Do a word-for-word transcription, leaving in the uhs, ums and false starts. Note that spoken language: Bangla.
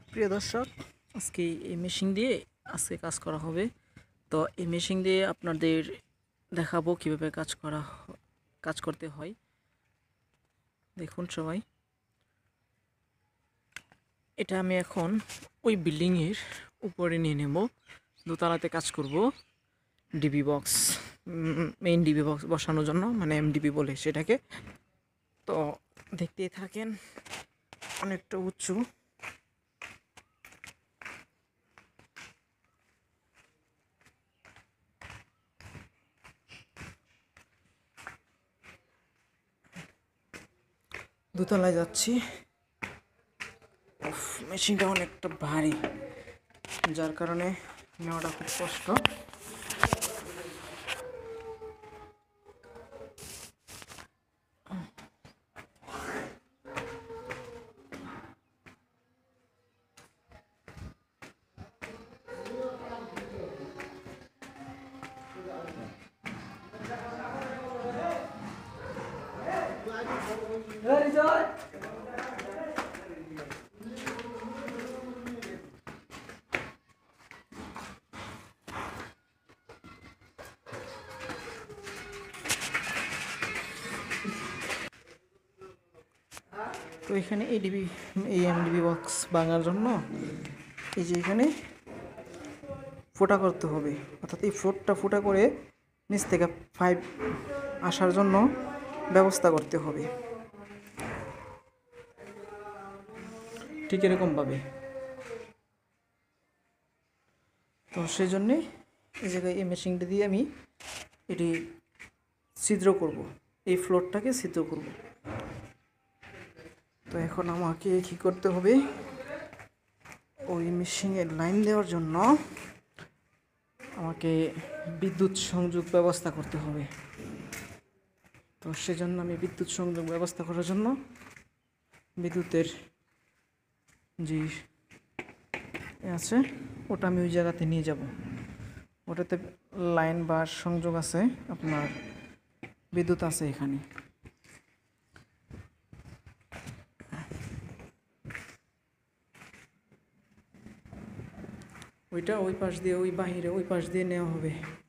প্রিয় দর্শক, আজকে এই মেশিন দিয়ে আজকে কাজ করা হবে। তো এই মেশিন দিয়ে আপনাদের দেখাবো কিভাবে কাজ করা কাজ করতে হয়। দেখুন সবাই, এটা আমি এখন ওই বিল্ডিংয়ের উপরে নিয়ে নেব। দোতলাতে কাজ করব DB box, main DB box বসানোর জন্য, মানে এমডিবি বলে সেটাকে। তো দেখতেই থাকেন, অনেকটা উঁচু। দোতলায় যাচ্ছি। মেশিনটা অনেকটা ভারী, যার কারণে নেওয়াটা খুব কষ্ট। তো এখানে এই ডিবি এই এমডিবি বক্স ভাঙার জন্য এই যে এখানে ফোটা করতে হবে, অর্থাৎ এই ফ্লোরটা ফুটা করে নিচ থেকে পাইপ আসার জন্য ব্যবস্থা করতে হবে, ঠিক এরকমভাবে। তো সেই জন্যে এই জায়গায় এই মেশিনটা দিয়ে আমি এটি ছিদ্র করব, এই ফ্লোরটাকে ছিদ্র করব। তো এখন আমাকে কী করতে হবে, ওই মেশিনের লাইন দেওয়ার জন্য আমাকে বিদ্যুৎ সংযোগ ব্যবস্থা করতে হবে। তো সেজন্য আমি বিদ্যুৎ সংযোগ ব্যবস্থা করার জন্য বিদ্যুতের যে আছে ওটা আমি ওই জায়গাতে নিয়ে যাব। ওটাতে লাইন বা সংযোগ আছে, আপনার বিদ্যুৎ আছে এখানে। ওইটা ওই পাশ দিয়ে, ওই বাহিরে ওই পাশ দিয়ে নেওয়া হবে।